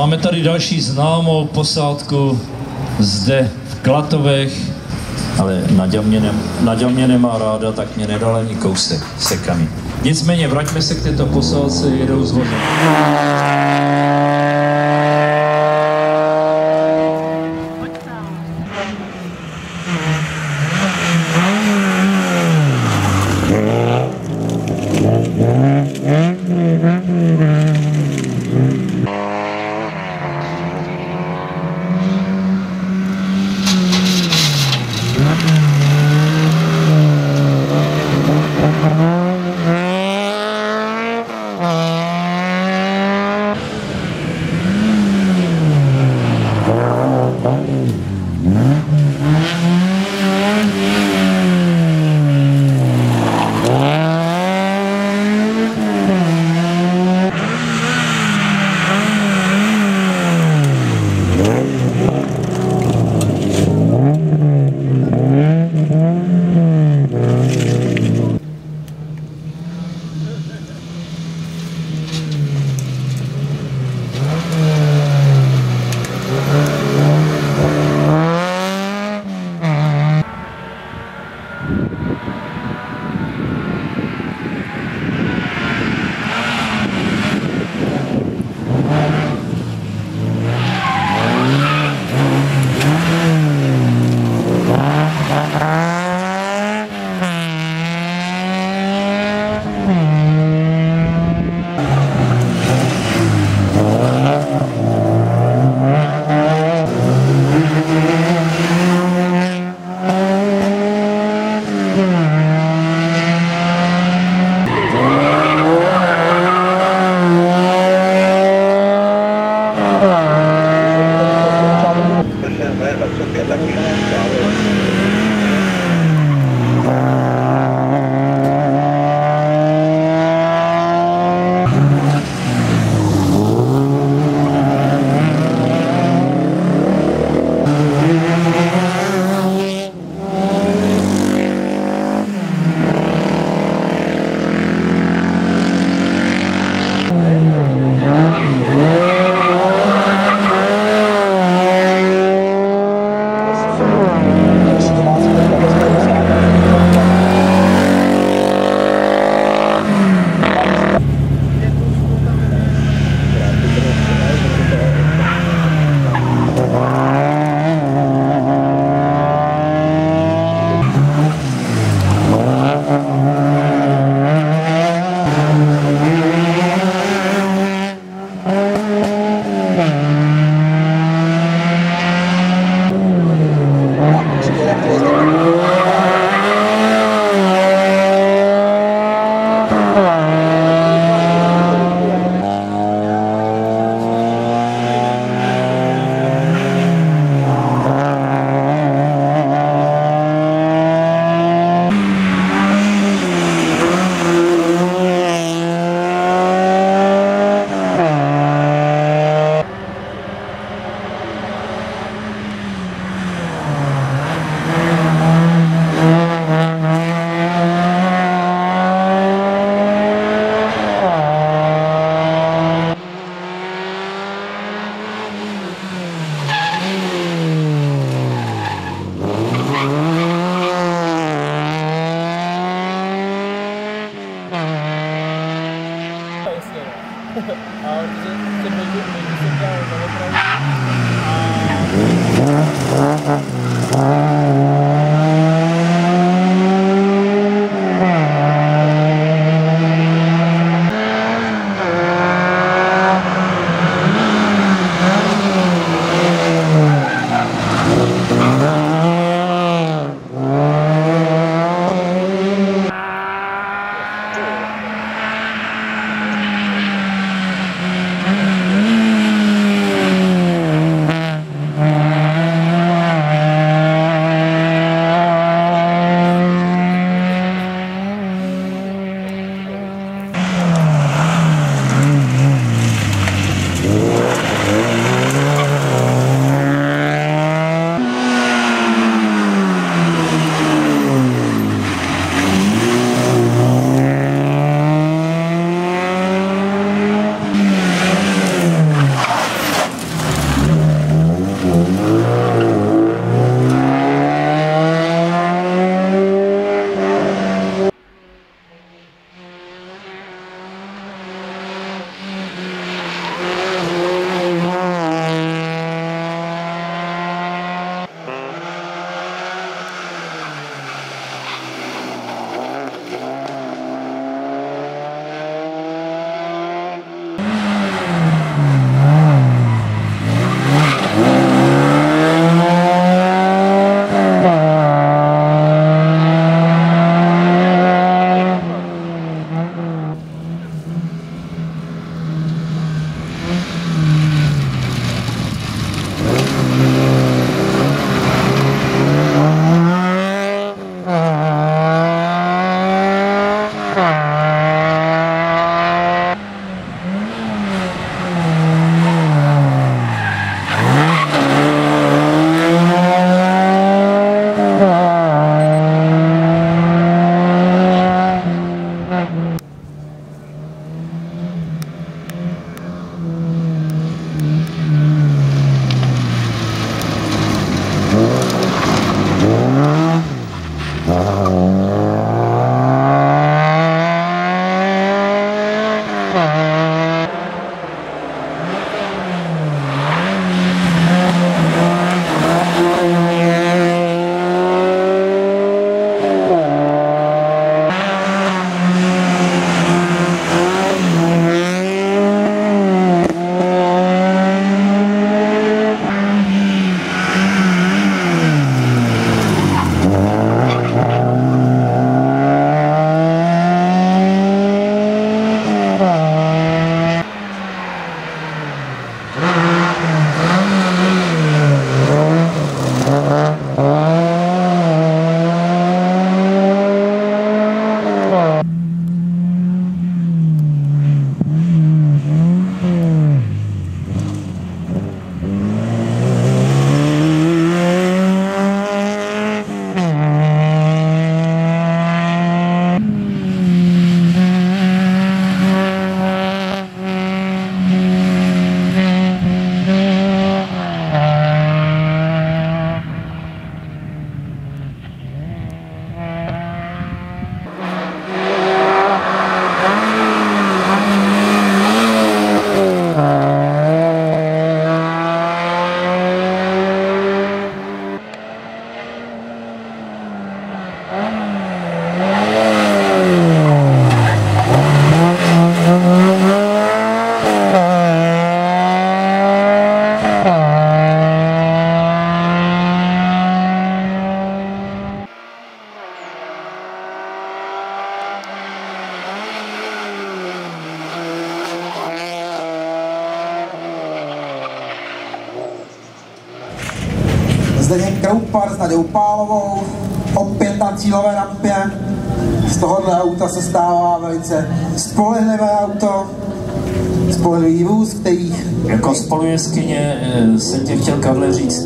máme tady další známou posádku zde v Klatovech, ale Naďa mě nemá ráda, tak mě nedala ani kousek sekaný. Nicméně vraťme se k této posádce, jedou z vozem. Zdeněk Kroupar s Nadějou Pálovou, opět na cílové rampě. Z tohohle auta se stává velice spolehlivé auto, spolehlivý vůz, který... Jako spolujeskyně jsem tě chtěl, Karle, říct,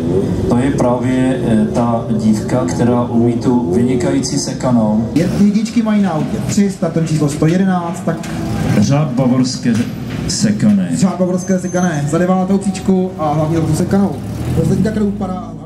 to je právě ta dívka, která umí tu vynikající sekanou. Jedničky mají na autě 300, ten číslo 111, tak... Řád bavorské sekané. Řád bavorské sekané, za 9. příčku a hlavně tu sekanou. To se teďka Kroupara.